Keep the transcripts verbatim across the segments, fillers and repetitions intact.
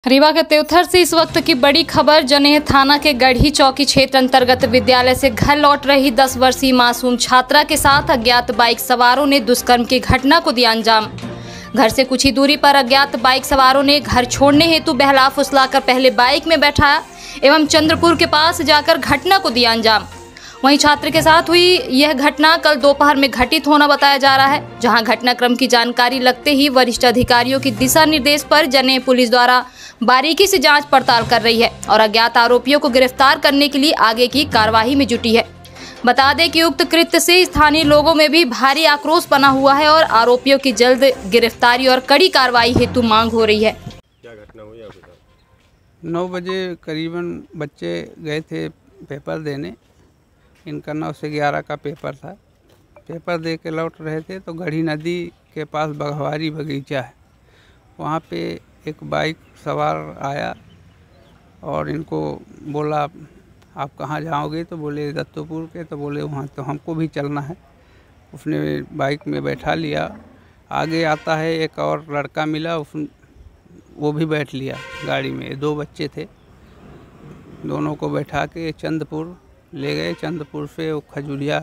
रीवा के त्योथर से इस वक्त की बड़ी खबर। जनेह थाना के गढ़ी चौकी क्षेत्र अंतर्गत विद्यालय से घर लौट रही दस वर्षीय मासूम छात्रा के साथ अज्ञात बाइक सवारों ने दुष्कर्म की घटना को दिया अंजाम। घर से कुछ ही दूरी पर अज्ञात बाइक सवारों ने घर छोड़ने हेतु बहला फुसलाकर पहले बाइक में बैठाया एवं चंद्रपुर के पास जाकर घटना को दिया अंजाम। वहीं छात्र के साथ हुई यह घटना कल दोपहर में घटित होना बताया जा रहा है, जहां घटनाक्रम की जानकारी लगते ही वरिष्ठ अधिकारियों की दिशा निर्देश पर जनेह पुलिस द्वारा बारीकी से जांच पड़ताल कर रही है और अज्ञात आरोपियों को गिरफ्तार करने के लिए आगे की कार्यवाही में जुटी है। बता दें कि उक्त कृत्य से स्थानीय लोगों में भी भारी आक्रोश बना हुआ है और आरोपियों की जल्द गिरफ्तारी और कड़ी कार्रवाई हेतु मांग हो रही है। क्या घटना हुई आपके साथ? नौ बजे करीबन बच्चे गए थे पेपर देने। इनका नौ से ग्यारह का पेपर था। पेपर दे के लौट रहे थे तो गढ़ी नदी के पास बघवारी बगीचा है, वहाँ पे एक बाइक सवार आया और इनको बोला आप कहाँ जाओगे, तो बोले दत्तोपुर के, तो बोले वहाँ तो हमको भी चलना है। उसने बाइक में बैठा लिया। आगे आता है एक और लड़का मिला, उस वो भी बैठ लिया गाड़ी में। दो बच्चे थे, दोनों को बैठा के चंद्रपुर ले गए। चंद्रपुर से वो खजुरिया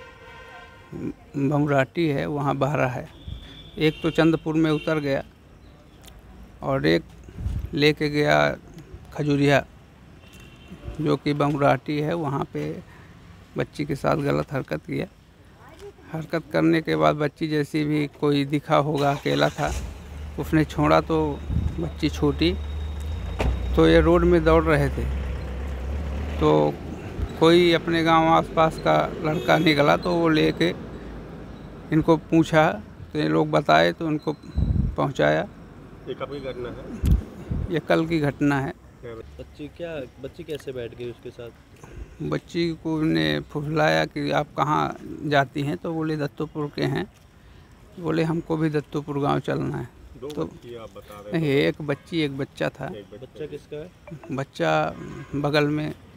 बमराटी है, वहाँ बहरा है। एक तो चंद्रपुर में उतर गया और एक लेके गया खजुरिया जो कि बमराटी है, वहाँ पे बच्ची के साथ गलत हरकत किया। हरकत करने के बाद बच्ची जैसी भी कोई दिखा होगा, अकेला था, उसने छोड़ा तो बच्ची छूटी। तो ये रोड में दौड़ रहे थे तो कोई अपने गांव आसपास का लड़का निकला, तो वो लेके इनको पूछा तो ये लोग बताए तो उनको पहुंचाया। ये कब की घटना है? ये कल की घटना है। बच्ची क्या बच्ची कैसे बैठ गई उसके साथ? बच्ची को ने फुसलाया कि आप कहाँ जाती हैं, तो बोले दत्तोपुर के हैं। बोले हमको भी दत्तोपुर गांव चलना है। दो तो बच्ची आप बता रहे नहीं, एक बच्ची एक बच्चा था। हैं। बच्चा किसका है? बच्चा बगल में